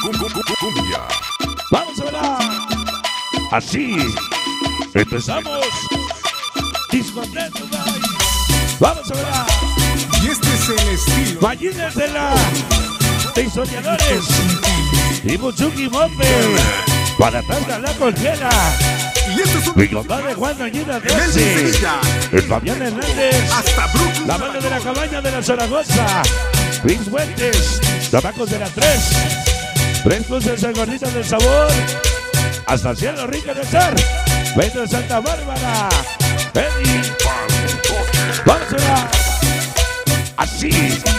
Cumbia. Vamos a ver. Así empezamos. Discoteca. Vamos a ver. Y este es el estilo. Ballines de historiadores. Y Buchuki Mope. Para atrás la colchera. Y este es un Mi compadre Juan Doñina de Nelson Sevilla. el Fabián Hernández. Hasta Brooklyn. La banda de la cabaña de la Zaragoza. Luis Fuentes. Tabacos de la 3. 3 cruces de gorditas del sabor. Hasta Cielo Rico de Ser. Vento de Santa Bárbara. Eddie. Vamos a ver. Así.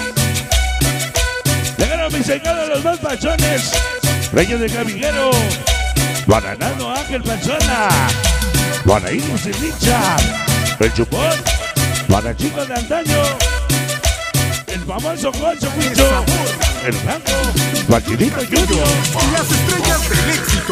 Llegaron mis señores los más pachones. Reyes de Camiguero. Bananano Ángel Pachona. Guanaínos y Richard. El Chupón. Para chicos de antaño. El famoso Concho Cuicho. El Blanco. Guachilito Junior. Y las estrellas del éxito.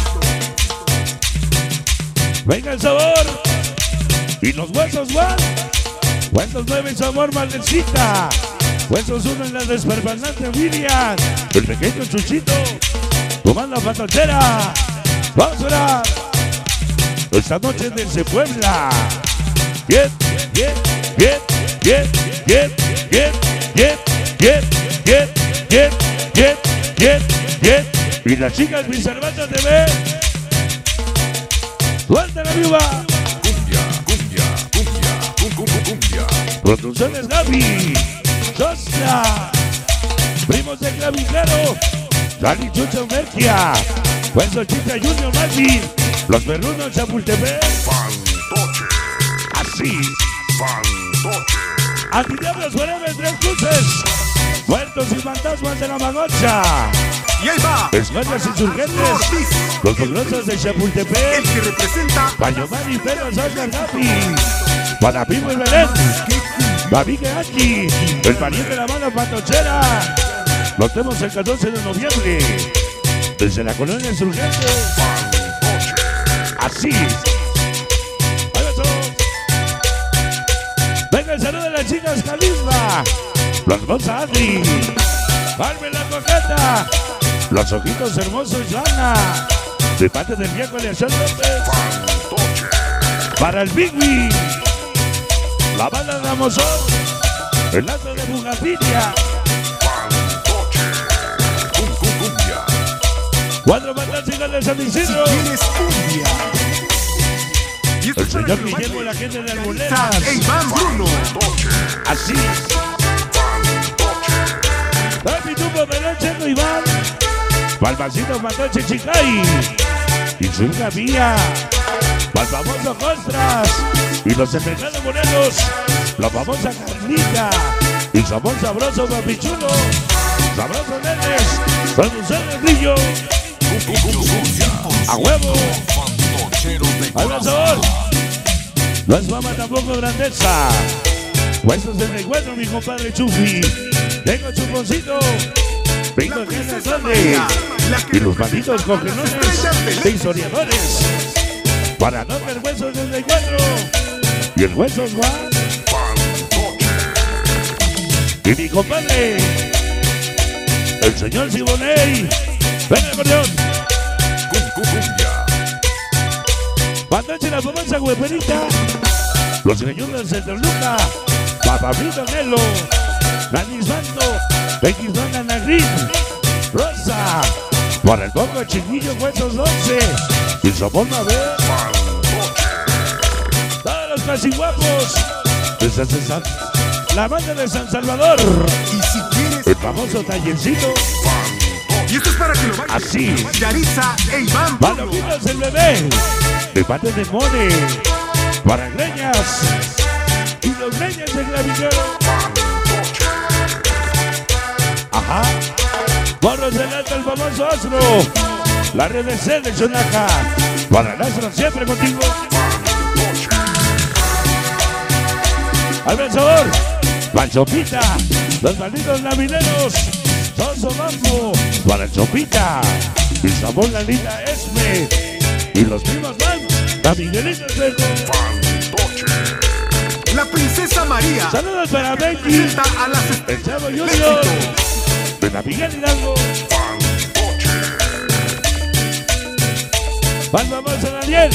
Venga el sabor. Y los huesos van. Huesos 9 sabor maldecita. Huesos 1 en la desperfernante William. El pequeño Chuchito. Tomando la patochera. Vamos a orar. Esta noche desde Puebla. Bien, bien, bien, bien, bien, bien, bien, bien, bien, bien, bien, bien, bien. Y las chicas mis hermanas de B. ¡Suelta la viva! Cumbia. Producciones Gaby. Sosa. Primos de Clavijero. Dani Chucho Merquia. Hueso Chicha Junior Martin. Los Perrunos Chapultepec. Fantoche. Así. Fantoche. Antidiablos Forever 3 cruces. Muertos y fantasmas de la Magocha. Y ahí va. Escuelas insurgentes. Ortiz. Los poderosos de El Chapultepec. que representa. Payomar y Pedro Oscar Gapi. Para Pipo y Belén. Babique aquí. El pariente de la banda patochera. Los tenemos el 14 de noviembre. Desde la colonia insurgente. Así. Ahí va todos. Venga el saludo de las chicas Carisma. Los Bolsa Adri. Carmen la Cojeta. Los ojitos hermosos Joana. De parte del viejo Leazón López. Para el Bigui. La banda de Amozón. El lazo de Bugatilla. Cumbia. 4 fantásticas de San Isidro. Tienes cumbia. Y esto El es para señor que lo Guillermo, baile la gente de Realiza Albuleras. e Iván Bruno. Así. Papi Tupo, Pelón, Checo, Iván. Palmacito, Matoche, Chicay. Y su hija Mía. Para el famoso Costras. Y los envenenados Morelos. La famosa Carlita. Y sabor sabroso, papichulo. Sabroso Nenes. Producción de Brillo. A huevo. Ahí va el sabor. No es fama tampoco grandeza. Huesos del encuentro, mi compadre Chufi. Tengo chuponcito. Vengo de Casa Grande. Y los malditos cogenones de historiadores. Para no ver huesos del encuentro. Y el hueso Juan. Y mi compadre. El señor Siboney. Venga, acordeón. Cumbia. Patache la famosa hueperita. Los señores de Toluca. Papapito Nelo. Nanis Bando. X Banda Nagrin. Rosa. Para el Coco Chiquillo Huesos 11. Y Sopón Mabel. Todos los casi guapos. La banda de San Salvador. Y si quieres. El famoso tallercito. Y esto es para que lo baile. Así. Yaritza e Iván Bruno. Palomitas el bebé. De parte de Mone. Para Greñas. Y los Greñas de Clavijero. Ajá. Morros del Alto, el famoso Astro. La RDC de Chonaca. Para el Astro siempre contigo. Al vencedor. Panchopita. Los malditos navideros. Soso Bambo. Para el Chopita. Y sabor la linda Esme. Y los primos van. La Miguelita Trejo. La princesa María. Saludos para Becky. Presenta a las El Chavo Junior. De la Miguel Hidalgo. Palma más a Daniel.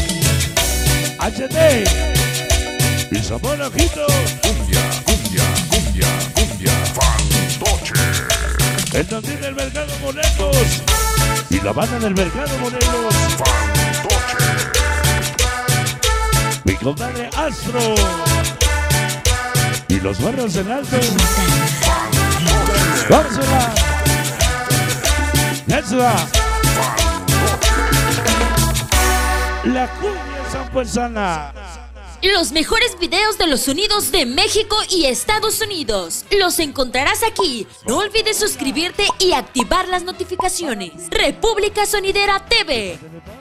HD. Y Sabor Ojito. Cumbia, cumbia, cumbia, cumbia. Fantoche. El Don del Mercado Morelos. Y la banda del Mercado Morelos. Fantoche. Mi compadre Astro. Y los barros en alto. Vamos a la cumbia zampuesana. Los mejores videos de los sonidos de México y Estados Unidos los encontrarás aquí. No olvides suscribirte y activar las notificaciones. República Sonidera TV.